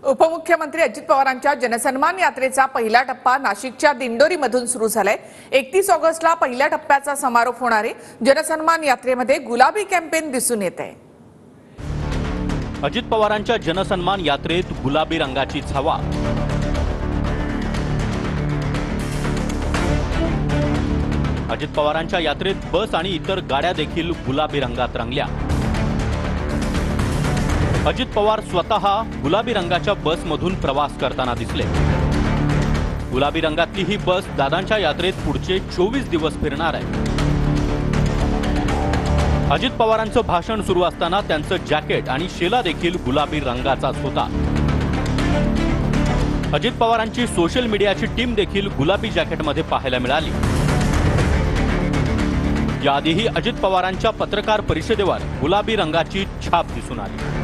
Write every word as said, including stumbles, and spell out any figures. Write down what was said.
उपमुख्यमंत्री अजित पवारांच्या जनसन्मान यात्रेचा पहिला टप्पा नाशिकच्या दिंडोरीमधून सुरू झालाय। एकतीस ऑगस्टला पहिल्या टप्प्याचा समारोप होणार आहे। जनसन्मान यात्रेमध्ये गुलाबी कॅम्पेन दिसून येत आहे। अजित पवारांच्या जनसन्मान यात्रेत गुलाबी रंगाची छावा। अजित पवारांच्या यात्रेत बस आणि इतर गाड्या देखील गुलाबी रंगात रंगल्या। अजित पवार स्वतः गुलाबी रंगाच्या बसमधून प्रवास करताना दिसले। गुलाबी रंगातली ही बस दादांच्या यात्रेत पुढचे चोवीस दिवस फिरणार आहे। अजित पवारांचं भाषण सुरू असताना त्यांचं जॅकेट आणि शेला देखील गुलाबी रंगाचाच होता। अजित पवारांची सोशल मीडियाची टीम देखील गुलाबी जॅकेटमध्ये पाहायला मिळाली। याआधीही अजित पवारांच्या पत्रकार परिषदेवर गुलाबी रंगाची छाप दिसून आली।